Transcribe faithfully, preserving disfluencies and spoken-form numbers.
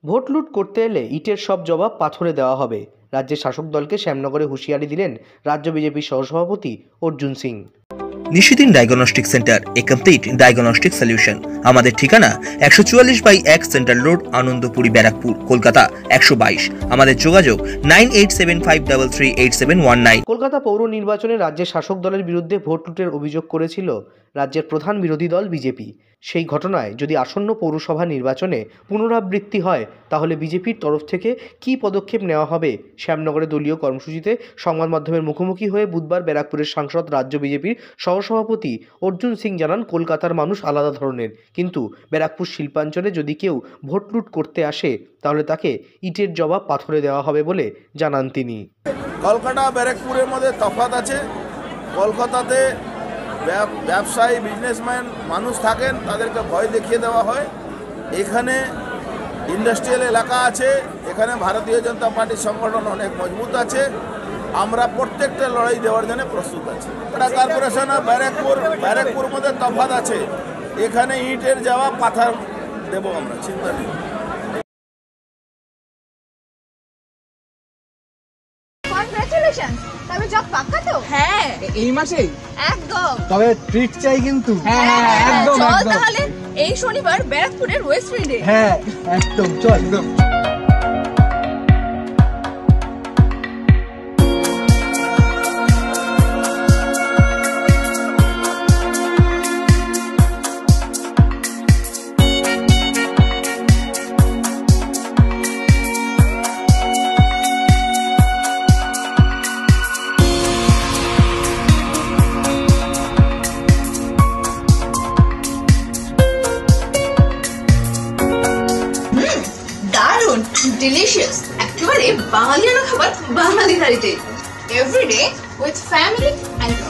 Vote লুট করতে এলে ইটের সব জবাব পাথরে দেওয়া হবে। রাজ্যের শাসক দলকে শ্যামনগরে হুঁশিয়ারি দিলেন রাজ্য বিজেপির সহসভাপতি Arjun Singh. Nishidin diagnostic centre, a complete diagnostic solution. আমাদের ঠিকানা একশো চুয়াল্লিশ বাই এক সেন্ট্রাল রোড, আনন্দপুরি, ব্যারাকপুর, কলকাতা একশো বাইশ। আমাদের যোগাযোগ nine eight seven five three three eight seven one nine. Kolkata পৌর নির্বাচনে রাজ্যের শাসক দলের বিরুদ্ধে ভোট লুটের অভিযোগ করেছিল রাজ্যের প্রধান বিরোধী দল বিজেপি। সেই ঘটনায় যদি আসন্ন পৌরসভা নির্বাচনে পুনরাবৃত্তি হয় তাহলে বিজেপির তরফ থেকে কী পদক্ষেপ নেওয়া হবে? শ্যামনগরে দলীয় কর্মসূচিতে সংবাদ মাধ্যমের মুখোমুখি হয়ে বুধবার ব্যারাকপুরের সাংসদ রাজ্য বিজেপির সহসভাপতি অর্জুন সিং জানান, কলকাতার মানুষ আলাদা ধরনের, কিন্তু ব্যারাকপুর শিল্পাঞ্চলে যদি কেউ ভোট লুট করতে আসে তাহলে তাকে ইটের জবাব পাথরে দেওয়া হবে বলে জানান তিনি। কলকাতা ব্যারাকপুরের মধ্যে তফাৎ আছে। কলকাতাতে ব্যবসায়ী বিজনেসম্যান মানুষ থাকেন, তাদেরকে ভয় দেখিয়ে দেওয়া হয়। এখানে ইন্ডাস্ট্রিয়াল এলাকা আছে, এখানে ভারতীয় জনতা পার্টির সংগঠন অনেক মজবুত আছে। আমরা প্রত্যেকটা লড়াই দেওয়ার জন্য প্রস্তুত আছি। কর্পোরেশন ব্যারাকপুর ব্যারাকপুর মধ্যে তফাৎ আছে, এখানে ইটের জবাব পাথর দেবো আমরা, চিন্তা নেই। কংগ্রাচুলেশনস, তবে জব পাক্কা তো? হ্যাঁ, এই মাসেই একদম। তবে ট্রিট চাই কিন্তু। হ্যাঁ হ্যাঁ একদম। চল তাহলে এই শনিবার ব্যারাকপুরের ওয়েস্ট ফিল্ডে। হ্যাঁ একদম, চল একদম। Delicious, একেবারে বাঙালিয়ানা খাবার বাঙালি থালিতে। Every day with family and